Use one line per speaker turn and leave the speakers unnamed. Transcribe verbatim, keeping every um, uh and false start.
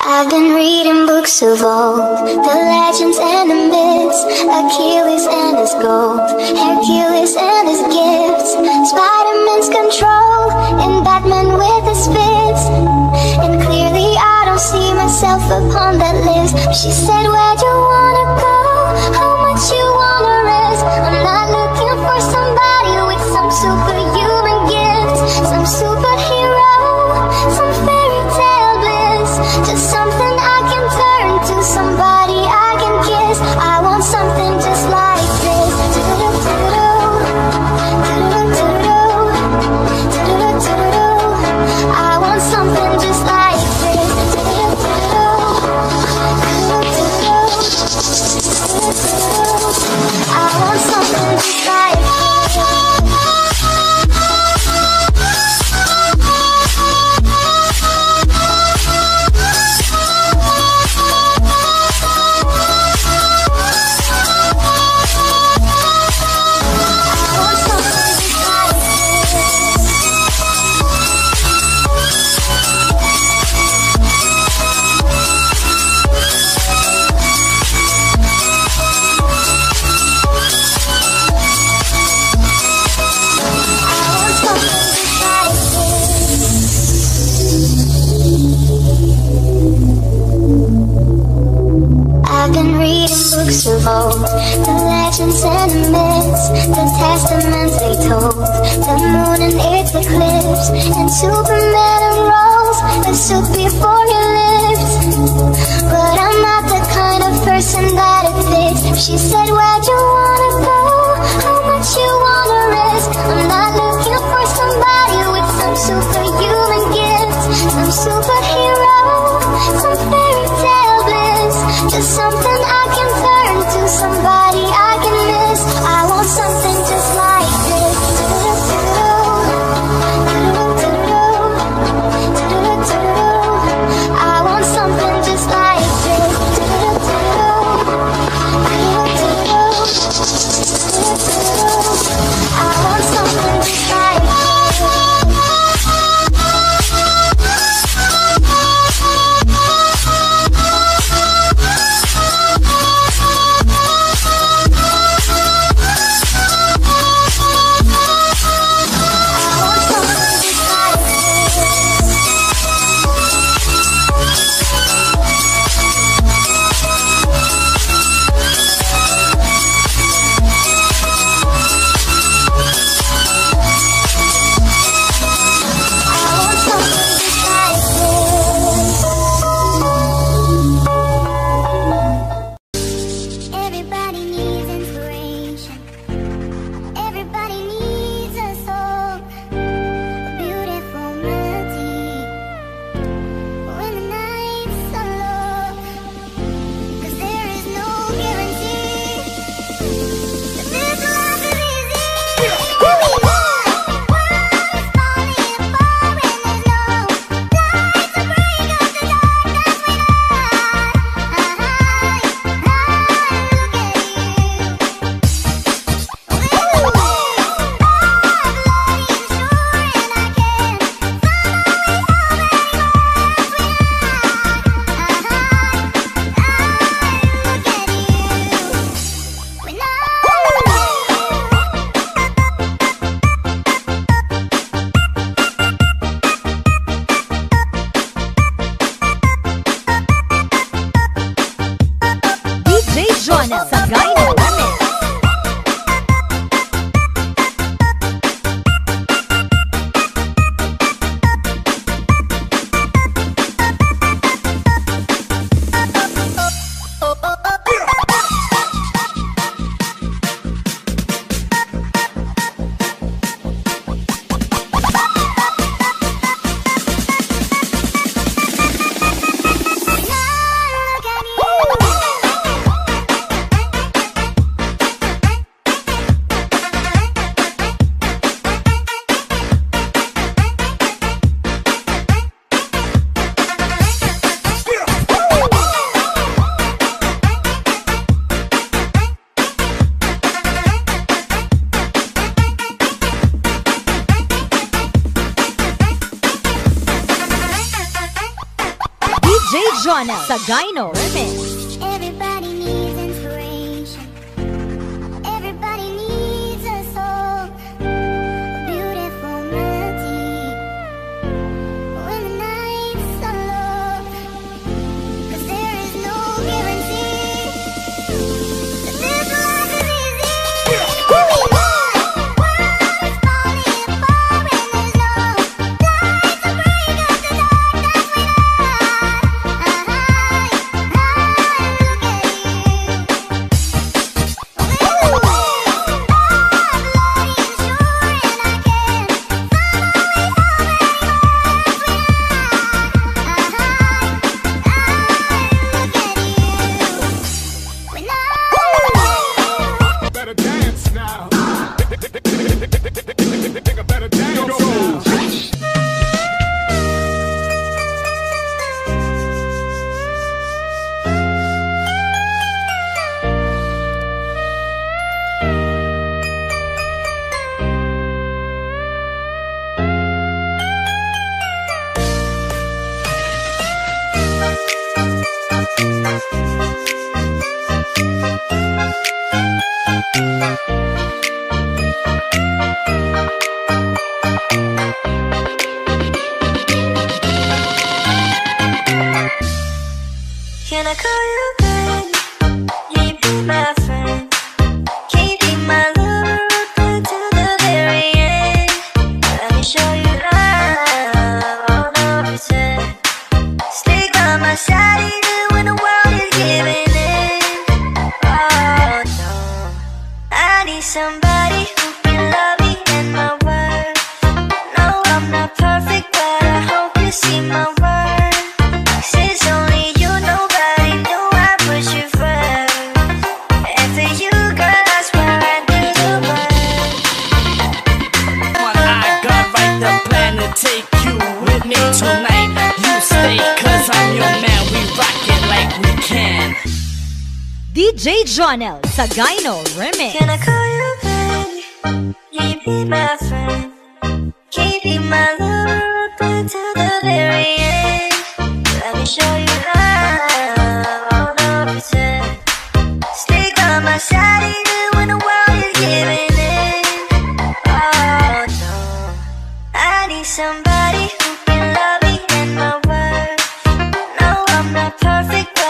I've been reading books of old, the legends and the myths, Achilles and his gold, Hercules and his gifts, Spider-Man's control, and Batman with his fists. And clearly I don't see myself upon that list. She said, where'd you wanna go? How much you wanna risk? I'm not looking for somebody with some superhuman gifts, some superhero, some fairy tale bliss. Just something I can turn to, somebody I can kiss. I want something just like this. I want something just like this. I want something just like this. I've been reading books of old, the legends and the myths, the testaments they told, the moon and its eclipse, and Superman unrolls the soup before he lives. But I'm not the kind of person that it fits. She said, where'd you wanna go? How much you wanna risk? I'm not looking for somebody with some superhuman gifts, some superhero, some fairy tale bliss. Just something I can turn to, somebody I can miss. I want something just like this. I want
Jonel Sagayno Remix.
Everybody needs inspiration. Everybody needs a soul, a beautiful melody. When the nights are low, 'cause there is no guarantee that this life is easy. Every night, world is falling apart when there's no light to break up the darkness we know. I,
Better dance now. Nigga better dance now.
Can I call you babe? Can you be my friend? Can you be my lover up to the very end? Let me show you love, all no pretend. Stick by my side even when the world is giving in. Oh no, I need somebody who can love me and my worth. No, I'm not perfect, but I hope you see my worth. Since only you, nobody knew I put you first. And for you, girl, I swear I do the work.
One, I got right the plan to take you with me tonight. You stay, cause I'm your man. We rock it like we can.
D J Jonel Sagayno Remix.
Can I call you baby? Can you be my friend? Can you be my lover up until the very end? Let me show you love, all no pretend. Stick by my side even when the world is giving in. Oh no, I need somebody who can love me and my worth. No, I'm not perfect,